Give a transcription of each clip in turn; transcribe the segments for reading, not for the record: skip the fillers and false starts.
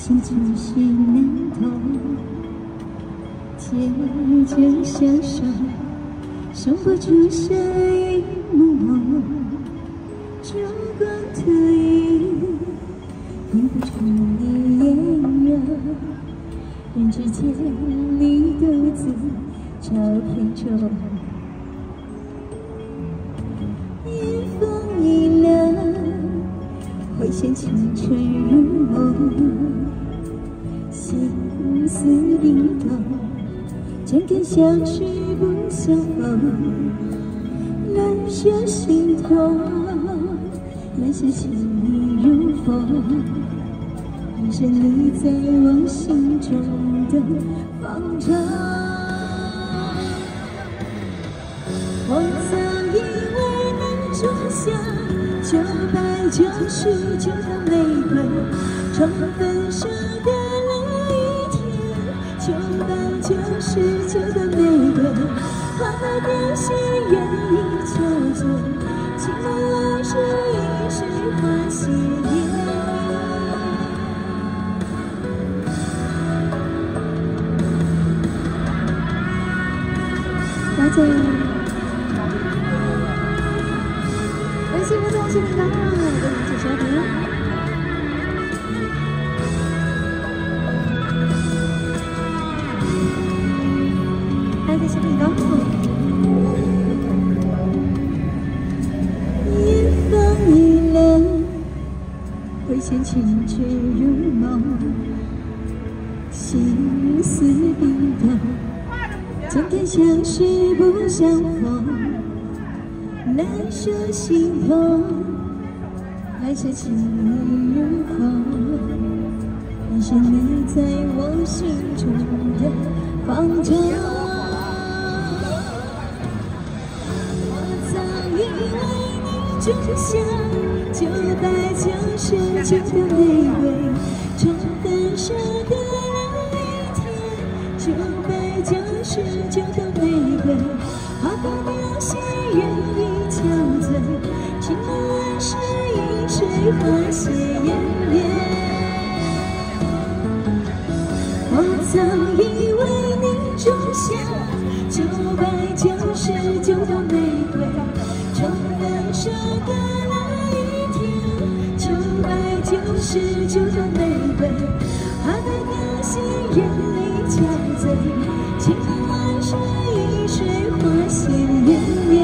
心就是难懂，借着相守，守不住谁朦胧。烛光投影，映不出你颜容。人之间，你独自照片中。夜风一凉，回想青春如梦。 心思灵动，渐渐消去不相逢。难舍心痛，难舍情意如风。只剩你在我心中的方舟。我曾以为能种下999朵玫瑰，从分手的。 999朵玫瑰，花开凋谢，人已憔悴。情梦来时，一水花谢烟。大家，感谢我的新朋友，给我介绍朋友。 夜风一凉，回想青春如梦，心思冰冻，渐渐相识不相逢，难舍心痛，难舍情意如风，只剩你在我心中的方舟。 种下999朵玫瑰，从分手的那一天，999朵玫瑰，花开凋谢，人已憔悴，情梦来时，一水花谢烟灭。我曾以为你种下999朵玫瑰。 从分手的那一天，999朵玫瑰，花开凋谢，人已憔悴，情梦来时，一水花谢烟灭。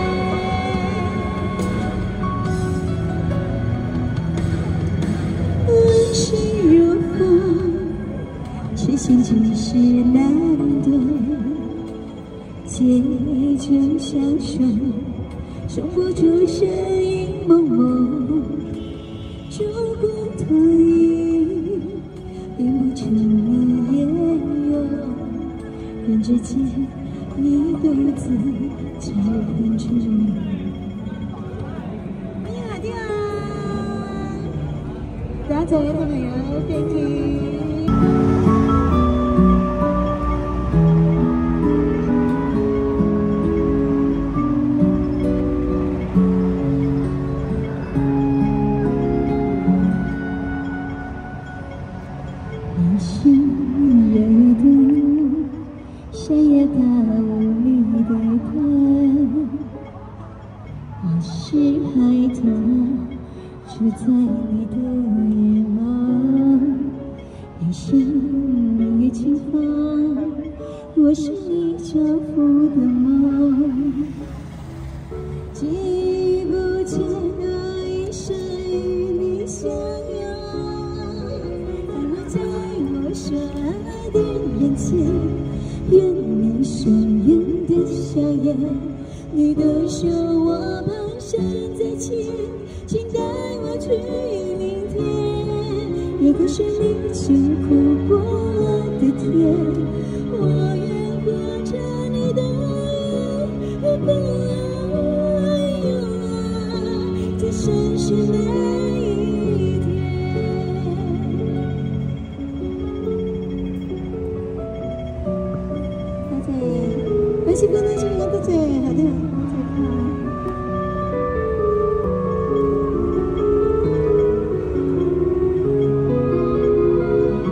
往事如风，痴心就是难懂，借着相守。 守不住身影朦胧，烛光投影，映不出你颜容。人之间，你独自照片中。欢迎来电啊！大家早上好呀 ，Thank you。 住在你的眼眸，你是你清风，我是你照拂的梦。记不见那一生与你相拥，但我在我深爱的人间，愿你深远的笑颜，你的手我蹒跚在牵。 请带我去明天，如果是你辛苦过的天，我愿活着你的爱，不爱在深深每一天。大家，感谢各位亲爱的大家，好的。 我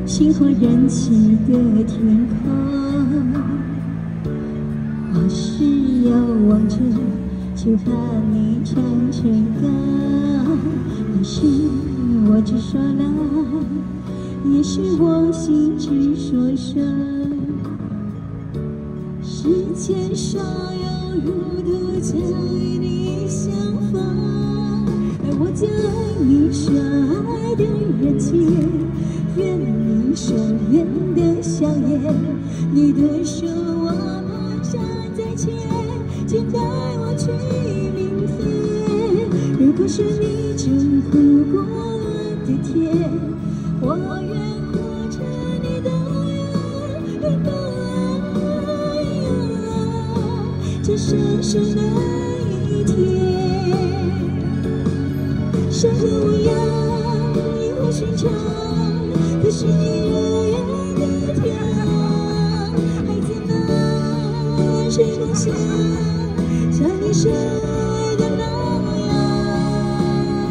星火燃起的天空，我是遥望着，就怕你唱成歌。或许我只说了，也许我心只说说。时间上有如度将与你相逢，而我将爱你说爱的人间。 愿你手愿的笑颜，你的手我蹒跚在牵，请带我去明天。如果是你征服过我的天，我愿活着你的愿，愿不爱这深深的一天。山河无恙，萤火寻常。 可是你热眼的天，孩子们谁能想，像你深爱的那样？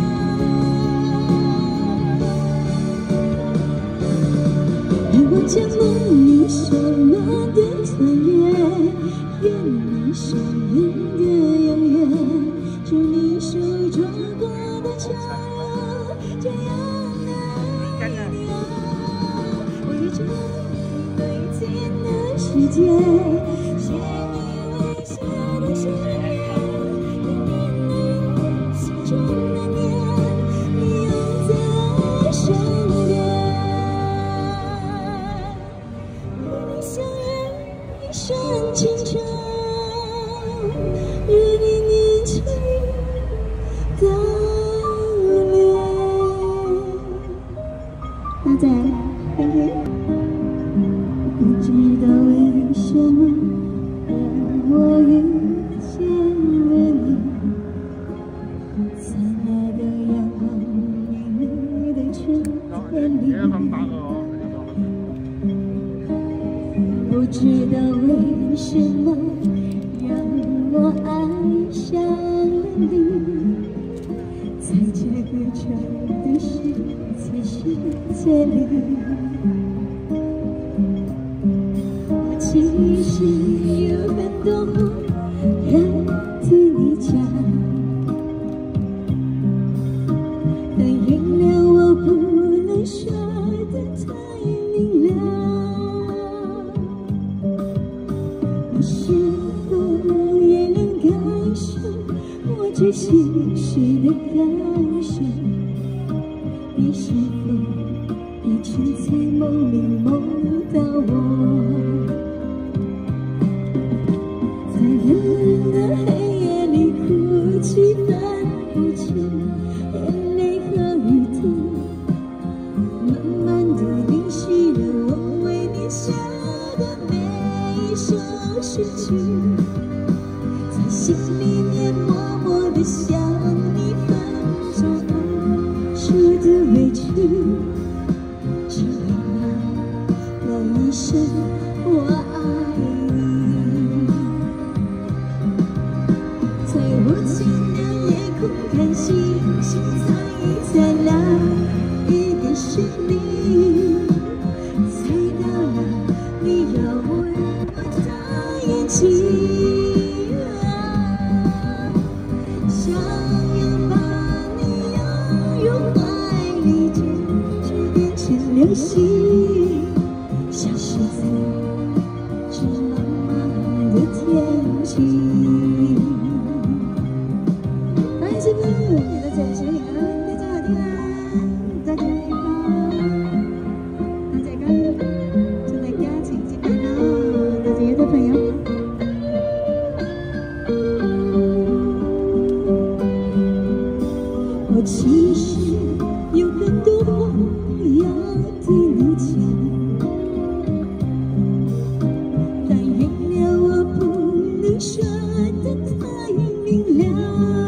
让我将梦里所满的团圆，愿你手愿的永远，祝你手抓过的长路这样的一年。 这最近的时间，写你微笑的誓言，心中的念，你永在身边。与你相约一生情长，与你年轻的脸。那再来 ，Thank you。 不知道为什么让我遇见了你，在那个阳光明媚的春天里。不知道为什么让我爱上了你，在这个长的世界里。 其实有很多话要对你讲，但原谅我不能说得太明了。你是否也能感受我这心事的感受？你是否一直在梦里梦到我？ 在冷冷的黑夜里哭泣，分不清眼泪和雨滴，慢慢地淋湿了我为你写的每一首诗句，在心里面默默地想你分手无数的委屈，只为那一声我爱你。 在无尽的夜空看星星，在哪一个是你？猜到了，你要问我的眼睛，想要把你拥入怀里，就变成流星，消失在这茫茫的天际。 这个你的真心啊，你真好听啊！大家好，大家刚正在家请进来了，大家的朋友。我其实有很多话要对你讲，但原谅我不能说得太明了。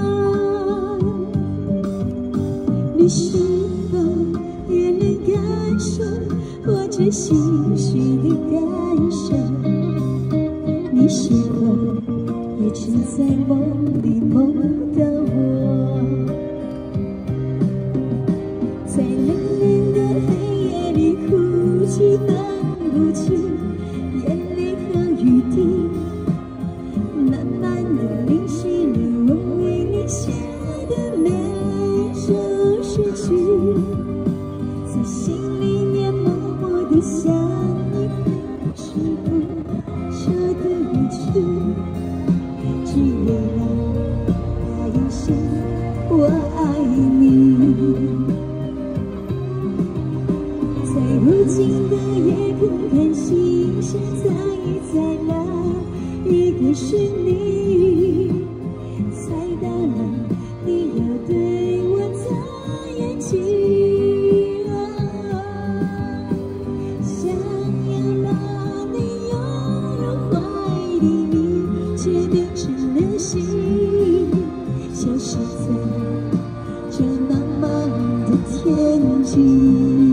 你是否也能感受我这心绪的感受？你是否也只在梦里梦到我？在冷冷的黑夜里哭泣分不清眼泪和雨滴，慢慢地淋湿了我为你写的每首诗句，在心里面默默地想你，还是不舍得离去，只为了那一声我爱你。在无尽的夜空看星星，猜一猜哪一个是你？猜到了，你要对我眨眼睛。想要把你拥入怀里，你却变成了星，消失在这茫茫的天际。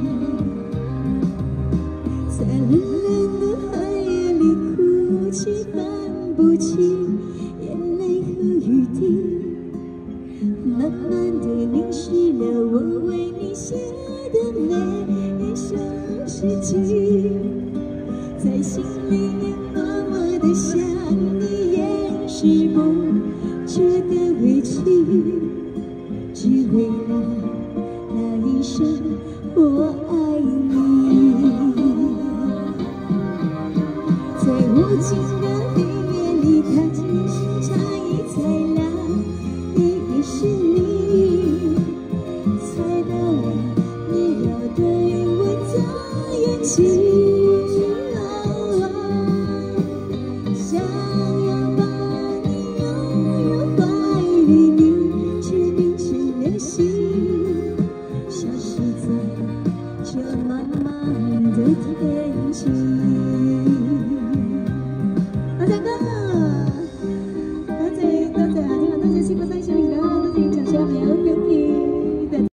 在冷冷的海夜里哭泣，分不清眼泪和雨滴，慢慢地淋湿了我为你写的每一首诗句，在心里面默默地想你，掩饰不住的委屈，只为了那一声我爱你。在无尽的黑夜里看星，猜一猜哪一个是你？猜到了，你要对我眨眼睛。想要把你拥入怀里，你却变成了星，消失在这茫茫的天际。